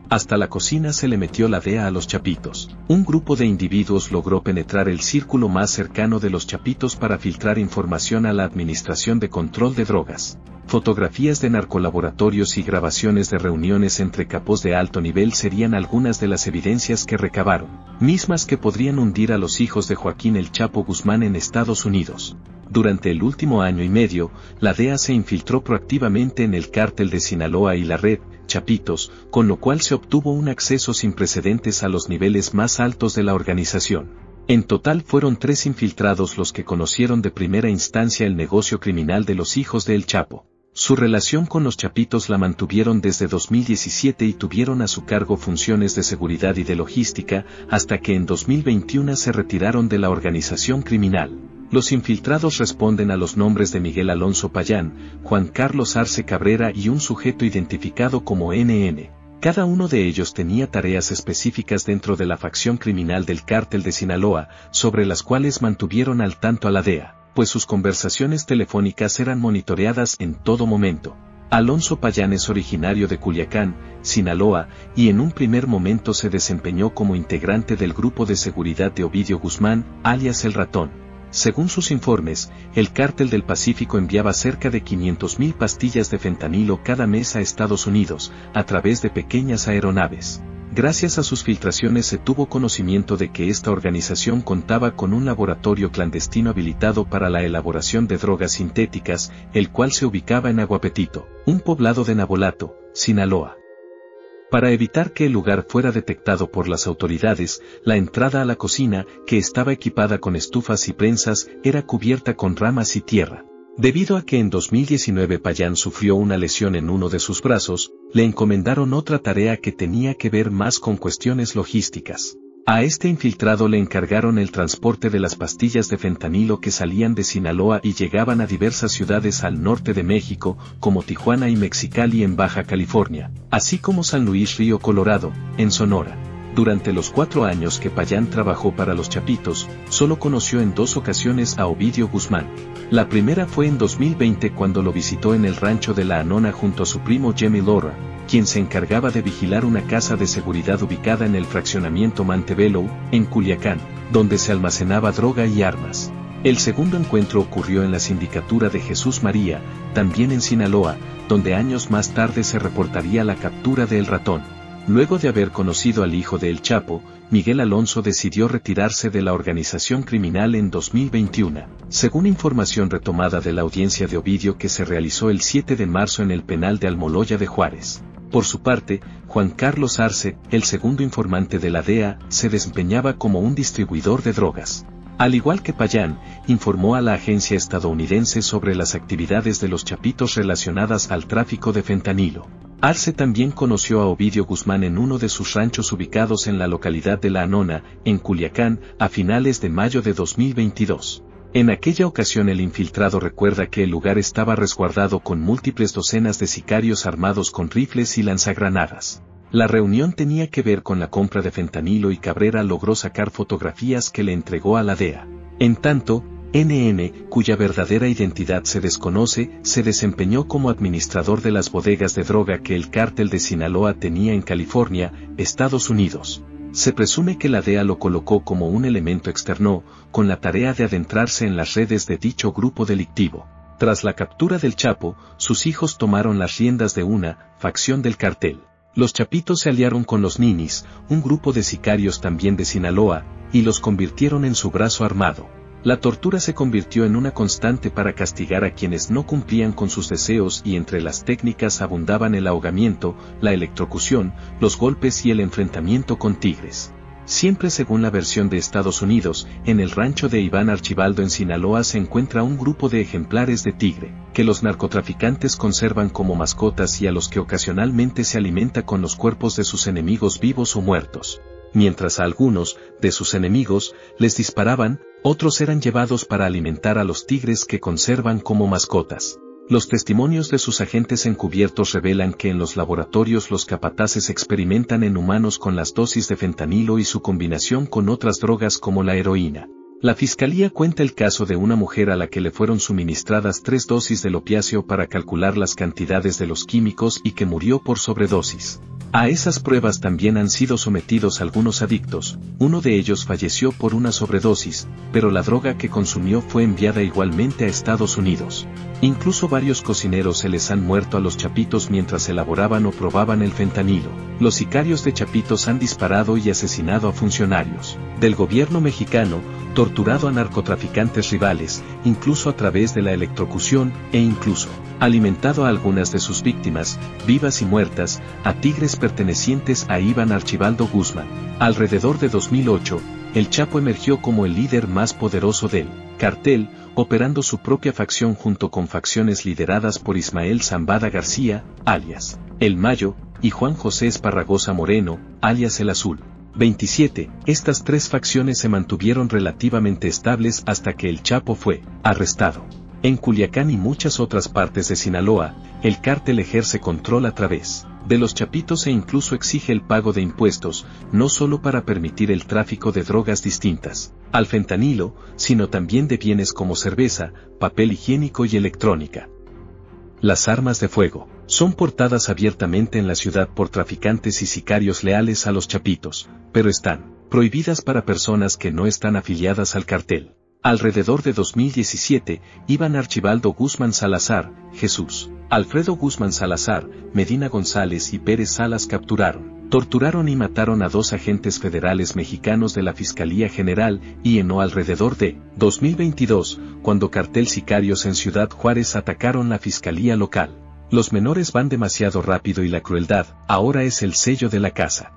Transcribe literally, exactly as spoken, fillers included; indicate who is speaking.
Speaker 1: Hasta la cocina se le metió la D E A a los chapitos. Un grupo de individuos logró penetrar el círculo más cercano de los chapitos para filtrar información a la Administración de Control de Drogas. Fotografías de narcolaboratorios y grabaciones de reuniones entre capos de alto nivel serían algunas de las evidencias que recabaron, mismas que podrían hundir a los hijos de Joaquín El Chapo Guzmán en Estados Unidos. Durante el último año y medio, la D E A se infiltró proactivamente en el cártel de Sinaloa y la red Chapitos, con lo cual se obtuvo un acceso sin precedentes a los niveles más altos de la organización. En total fueron tres infiltrados los que conocieron de primera instancia el negocio criminal de los hijos de El Chapo. Su relación con los Chapitos la mantuvieron desde dos mil diecisiete y tuvieron a su cargo funciones de seguridad y de logística, hasta que en dos mil veintiuno se retiraron de la organización criminal. Los infiltrados responden a los nombres de Miguel Alonso Payán, Juan Carlos Arce Cabrera y un sujeto identificado como N N. Cada uno de ellos tenía tareas específicas dentro de la facción criminal del cártel de Sinaloa, sobre las cuales mantuvieron al tanto a la D E A, pues sus conversaciones telefónicas eran monitoreadas en todo momento. Alonso Payán es originario de Culiacán, Sinaloa, y en un primer momento se desempeñó como integrante del grupo de seguridad de Ovidio Guzmán, alias El Ratón. Según sus informes, el Cártel del Pacífico enviaba cerca de quinientas mil pastillas de fentanilo cada mes a Estados Unidos, a través de pequeñas aeronaves. Gracias a sus filtraciones se tuvo conocimiento de que esta organización contaba con un laboratorio clandestino habilitado para la elaboración de drogas sintéticas, el cual se ubicaba en Aguapetito, un poblado de Nabolato, Sinaloa. Para evitar que el lugar fuera detectado por las autoridades, la entrada a la cocina, que estaba equipada con estufas y prensas, era cubierta con ramas y tierra. Debido a que en dos mil diecinueve Payán sufrió una lesión en uno de sus brazos, le encomendaron otra tarea que tenía que ver más con cuestiones logísticas. A este infiltrado le encargaron el transporte de las pastillas de fentanilo que salían de Sinaloa y llegaban a diversas ciudades al norte de México, como Tijuana y Mexicali en Baja California, así como San Luis Río Colorado, en Sonora. Durante los cuatro años que Payán trabajó para los Chapitos, solo conoció en dos ocasiones a Ovidio Guzmán. La primera fue en dos mil veinte cuando lo visitó en el rancho de La Anona junto a su primo Jimmy Lora, quien se encargaba de vigilar una casa de seguridad ubicada en el fraccionamiento Montebello, en Culiacán, donde se almacenaba droga y armas. El segundo encuentro ocurrió en la sindicatura de Jesús María, también en Sinaloa, donde años más tarde se reportaría la captura de El Ratón. Luego de haber conocido al hijo de El Chapo, Miguel Alonso decidió retirarse de la organización criminal en dos mil veintiuno, según información retomada de la audiencia de Ovidio que se realizó el siete de marzo en el penal de Almoloya de Juárez. Por su parte, Juan Carlos Arce, el segundo informante de la D E A, se desempeñaba como un distribuidor de drogas. Al igual que Payán, informó a la agencia estadounidense sobre las actividades de los Chapitos relacionadas al tráfico de fentanilo. Arce también conoció a Ovidio Guzmán en uno de sus ranchos ubicados en la localidad de La Anona, en Culiacán, a finales de mayo de dos mil veintidós. En aquella ocasión el infiltrado recuerda que el lugar estaba resguardado con múltiples docenas de sicarios armados con rifles y lanzagranadas. La reunión tenía que ver con la compra de fentanilo y Cabrera logró sacar fotografías que le entregó a la D E A. En tanto, N N, cuya verdadera identidad se desconoce, se desempeñó como administrador de las bodegas de droga que el cártel de Sinaloa tenía en California, Estados Unidos. Se presume que la D E A lo colocó como un elemento externo, con la tarea de adentrarse en las redes de dicho grupo delictivo. Tras la captura del Chapo, sus hijos tomaron las riendas de una facción del cartel. Los Chapitos se aliaron con los Ninis, un grupo de sicarios también de Sinaloa, y los convirtieron en su brazo armado. La tortura se convirtió en una constante para castigar a quienes no cumplían con sus deseos y entre las técnicas abundaban el ahogamiento, la electrocución, los golpes y el enfrentamiento con tigres. Siempre según la versión de Estados Unidos, en el rancho de Iván Archibaldo en Sinaloa se encuentra un grupo de ejemplares de tigre, que los narcotraficantes conservan como mascotas y a los que ocasionalmente se alimenta con los cuerpos de sus enemigos vivos o muertos. Mientras a algunos, de sus enemigos, les disparaban, otros eran llevados para alimentar a los tigres que conservan como mascotas. Los testimonios de sus agentes encubiertos revelan que en los laboratorios los capataces experimentan en humanos con las dosis de fentanilo y su combinación con otras drogas como la heroína. La fiscalía cuenta el caso de una mujer a la que le fueron suministradas tres dosis del opiáceo para calcular las cantidades de los químicos y que murió por sobredosis. A esas pruebas también han sido sometidos algunos adictos, uno de ellos falleció por una sobredosis, pero la droga que consumió fue enviada igualmente a Estados Unidos. Incluso varios cocineros se les han muerto a los chapitos mientras elaboraban o probaban el fentanilo. Los sicarios de Chapitos han disparado y asesinado a funcionarios del gobierno mexicano, torturado a narcotraficantes rivales, incluso a través de la electrocución, e incluso alimentado a algunas de sus víctimas, vivas y muertas, a tigres pertenecientes a Iván Archibaldo Guzmán. Alrededor de dos mil ocho, el Chapo emergió como el líder más poderoso del cartel, operando su propia facción junto con facciones lideradas por Ismael Zambada García, alias El Mayo, y Juan José Esparragosa Moreno, alias El Azul. veintisiete. Estas tres facciones se mantuvieron relativamente estables hasta que el Chapo fue arrestado. En Culiacán y muchas otras partes de Sinaloa, el cártel ejerce control a través de los chapitos e incluso exige el pago de impuestos, no solo para permitir el tráfico de drogas distintas al fentanilo, sino también de bienes como cerveza, papel higiénico y electrónica. Las armas de fuego son portadas abiertamente en la ciudad por traficantes y sicarios leales a los chapitos, pero están prohibidas para personas que no están afiliadas al cartel. Alrededor de dos mil diecisiete, Iván Archibaldo Guzmán Salazar, Jesús Alfredo Guzmán Salazar, Medina González y Pérez Salas capturaron, torturaron y mataron a dos agentes federales mexicanos de la Fiscalía General y en o alrededor de dos mil veintidós, cuando cartel sicarios en Ciudad Juárez atacaron la Fiscalía local. Los menores van demasiado rápido y la crueldad ahora es el sello de la casa.